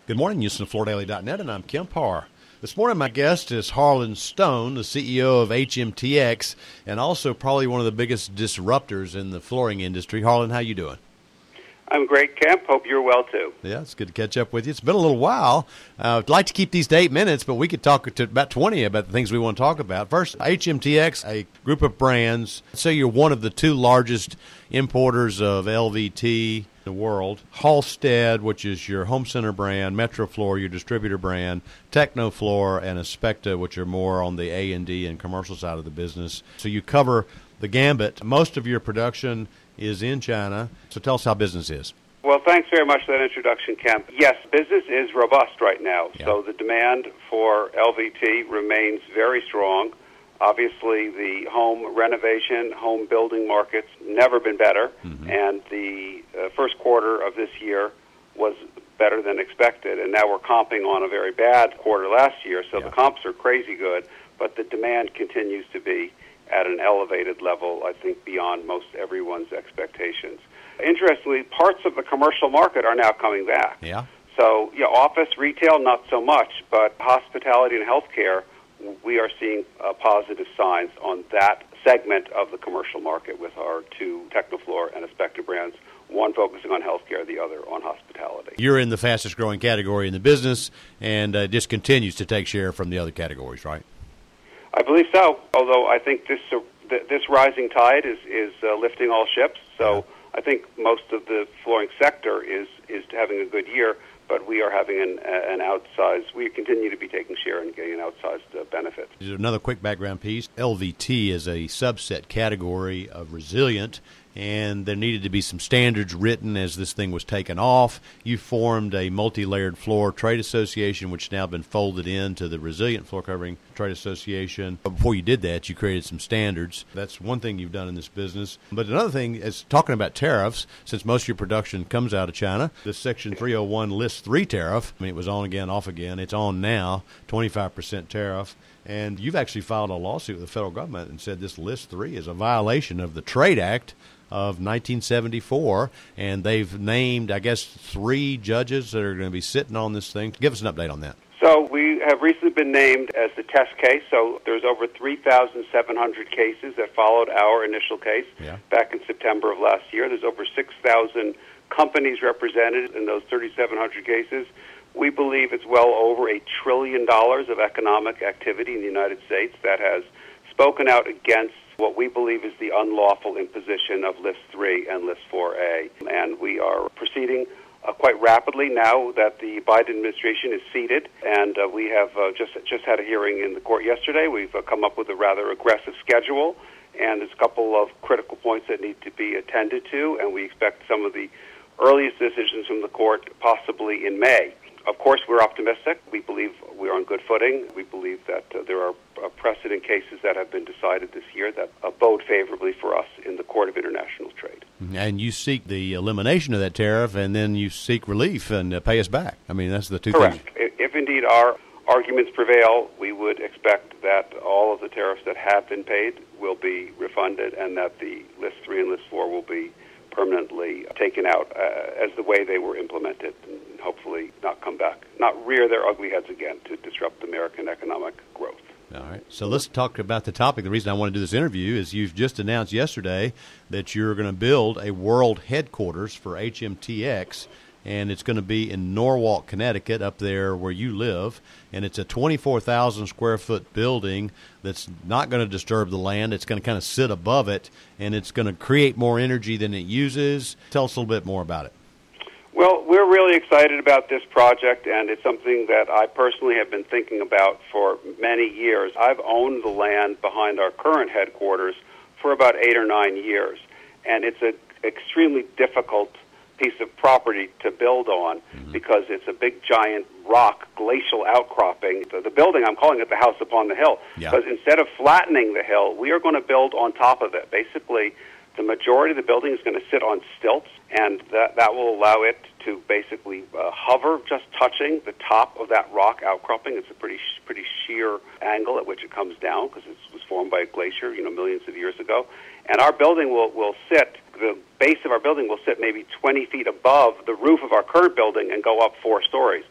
Good morning, HoustonFloorDaily.net, and I'm Kemp Harr. This morning, my guest is Harlan Stone, the CEO of HMTX, and also probably one of the biggest disruptors in the flooring industry. Harlan, how you doing? I'm great, Kemp. Hope you're well, too. Yeah, it's good to catch up with you. It's been a little while. I'd like to keep these to 8 minutes, but we could talk to about 20 about the things we want to talk about. First, HMTX, a group of brands. Say you're one of the two largest importers of LVT in the world. Halstead, which is your home center brand, Metrofloor, your distributor brand, Technofloor, and Aspecta, which are more on the A&D and commercial side of the business. So you cover the gambit. Most of your production is in China. So tell us how business is. Well, thanks very much for that introduction, Kemp. Yes, business is robust right now. Yeah. So the demand for LVT remains very strong. Obviously, the home renovation, home building market's never been better. And the first quarter of this year was better than expected. And now we're comping on a very bad quarter last year. So the comps are crazy good, but the demand continues to be at an elevated level, I think, beyond most everyone's expectations. Interestingly, parts of the commercial market are now coming back. Yeah. So, office, retail, not so much, but hospitality and healthcare, we are seeing positive signs on that segment of the commercial market with our two Technofloor and Aspecta brands, one focusing on healthcare, the other on hospitality. You're in the fastest growing category in the business, and just continues to take share from the other categories, right? I believe so, although I think this rising tide is lifting all ships. So I think most of the flooring sector is having a good year, but we are having an outsized, we continue to be taking share and getting an outsized benefit. Another quick background piece. LVT is a subset category of resilient, and there needed to be some standards written as this thing was taken off. You formed a multi-layered floor trade association, which has now been folded into the Resilient Floor Covering Trade Association. But before you did that, you created some standards. That's one thing you've done in this business. But another thing is talking about tariffs, since most of your production comes out of China. This Section 301 List 3 tariff, I mean, it was on again, off again. It's on now, 25% tariff. And you've actually filed a lawsuit with the federal government and said this List 3 is a violation of the Trade Act of 1974, and they've named, I guess, 3 judges that are going to be sitting on this thing. Give us an update on that. So we have recently been named as the test case. So there's over 3,700 cases that followed our initial case back in September of last year. There's over 6,000 companies represented in those 3,700 cases. We believe it's well over $1 trillion of economic activity in the United States that has spoken out against what we believe is the unlawful imposition of List 3 and List 4A. And we are proceeding quite rapidly now that the Biden administration is seated, and we have just had a hearing in the court yesterday. We've come up with a rather aggressive schedule, and there's a couple of critical points that need to be attended to, and we expect some of the earliest decisions from the court possibly in May. Of course, we're optimistic. We believe we're on good footing. We believe that there are precedent cases that have been decided this year that bode favorably for us in the Court of International Trade. And you seek the elimination of that tariff, and then you seek relief and pay us back. I mean, that's the two things. Correct. If indeed our arguments prevail, we would expect that all of the tariffs that have been paid will be refunded, and that the List 3 and List 4 will be permanently taken out as the way they were implemented, and hopefully not come back, not rear their ugly heads again to disrupt American economic growth. All right. So let's talk about the topic. The reason I want to do this interview is you've just announced yesterday that you're going to build a world headquarters for HMTX, and it's going to be in Norwalk, Connecticut, up there where you live. And it's a 24,000 square foot building that's not going to disturb the land. It's going to kind of sit above it, and it's going to create more energy than it uses. Tell us a little bit more about it. Well, we're really excited about this project, and it's something that I personally have been thinking about for many years. I've owned the land behind our current headquarters for about 8 or 9 years, and it's an extremely difficult piece of property to build on because it's a big, giant rock, glacial outcropping. The building, I'm calling it the house upon the hill, because instead of flattening the hill, we are going to build on top of it. Basically, the majority of the building is going to sit on stilts, and that will allow it to basically hover just touching the top of that rock outcropping. It's a pretty sheer angle at which it comes down because it was formed by a glacier, millions of years ago. And our building will sit, the base of our building will sit maybe 20 feet above the roof of our current building and go up 4 stories.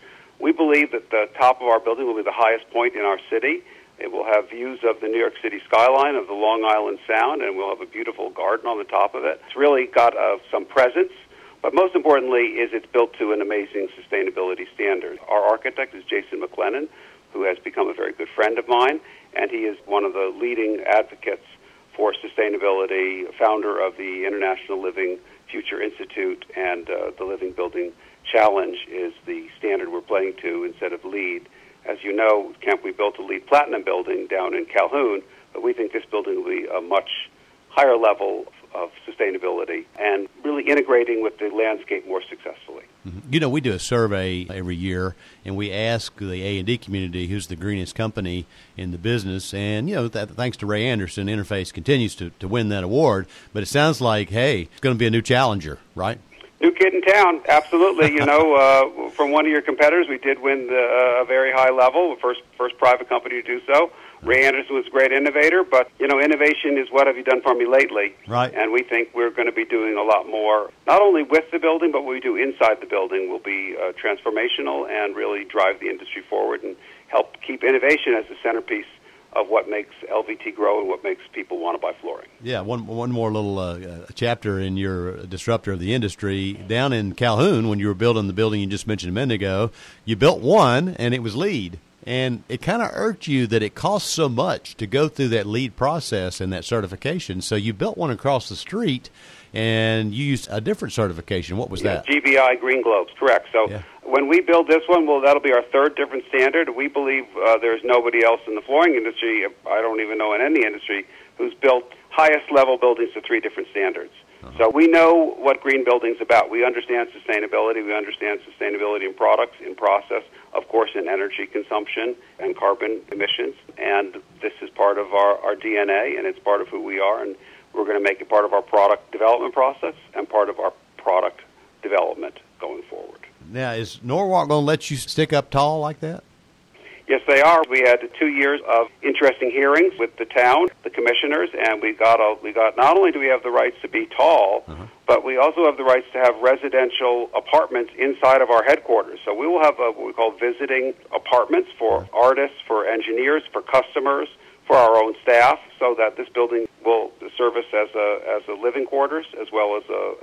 We believe that the top of our building will be the highest point in our city. It will have views of the New York City skyline, of the Long Island Sound, and we'll have a beautiful garden on the top of it. It's really got some presence, but most importantly is it's built to an amazing sustainability standard. Our architect is Jason McLennan, who has become a very good friend of mine, and he is one of the leading advocates for sustainability, founder of the International Living Future Institute, and the Living Building Challenge is the standard we're playing to instead of LEED. As you know, Kemp, we built a LEED Platinum building down in Calhoun, but we think this building will be a much higher level of sustainability and really integrating with the landscape more successfully. You know, we do a survey every year, and we ask the A&D community who's the greenest company in the business. And, you know, thanks to Ray Anderson, Interface continues to win that award. But it sounds like, hey, it's going to be a new challenger, right? New kid in town, absolutely. You know, from one of your competitors, we did win a very high level, first private company to do so. Ray Anderson was a great innovator, but, you know, innovation is what have you done for me lately? Right. And we think we're going to be doing a lot more, not only with the building, but what we do inside the building will be transformational and really drive the industry forward and help keep innovation as the centerpiece of what makes LVT grow and what makes people want to buy flooring. Yeah, one more little chapter in your disruptor of the industry. Down in Calhoun, when you were building the building you just mentioned a minute ago, you built one, and it was LEED. And it kind of irked you that it costs so much to go through that LEED process and that certification. So you built one across the street, and you used a different certification. What was that? GBI Green Globes, correct. So when we build this one, well, that'll be our third different standard. We believe there's nobody else in the flooring industry, I don't even know in any industry, who's built highest level buildings to three different standards. So we know what green building's about. We understand sustainability. We understand sustainability in products, in process, of course, in energy consumption and carbon emissions. And this is part of our DNA, and it's part of who we are. And we're going to make it part of our product development process and part of our product development going forward. Now, is Norwalk going to let you stick up tall like that? Yes, they are. We had 2 years of interesting hearings with the town, the commissioners, and we got not only do we have the rights to be tall, but we also have the rights to have residential apartments inside of our headquarters. So we will have what we call visiting apartments for artists, for engineers, for customers, for our own staff, so that this building will service as a living quarters as well as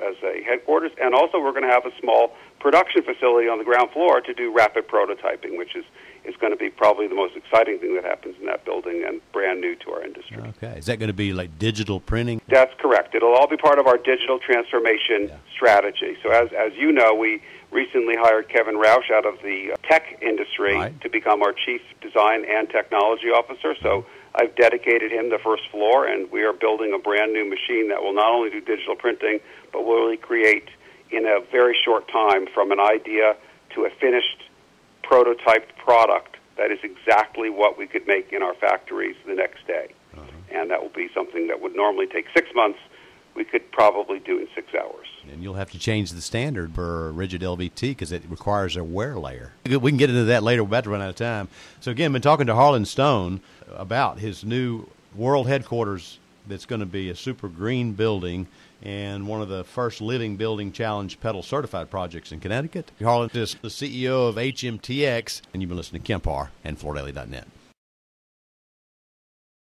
a headquarters. And also we're going to have a small production facility on the ground floor to do rapid prototyping, which is going to be probably the most exciting thing that happens in that building and brand new to our industry. Okay. Is that going to be like digital printing? That's correct. It'll all be part of our digital transformation strategy. So as you know, we recently hired Kevin Rausch out of the tech industry to become our Chief Design and Technology Officer. So I've dedicated him the first floor, and we are building a brand new machine that will not only do digital printing, but will really create in a very short time from an idea to a finished prototyped product that is exactly what we could make in our factories the next day. And that will be something that would normally take 6 months, we could probably do in 6 hours. And you'll have to change the standard for rigid LVT because it requires a wear layer. We can get into that later. We're about to run out of time. So, again, been talking to Harlan Stone about his new world headquarters that's going to be a super green building and one of the first Living Building Challenge Pedal certified projects in Connecticut. Harlan is the CEO of HMTX, and you've been listening to Kemp Harr and FloorDaily.net.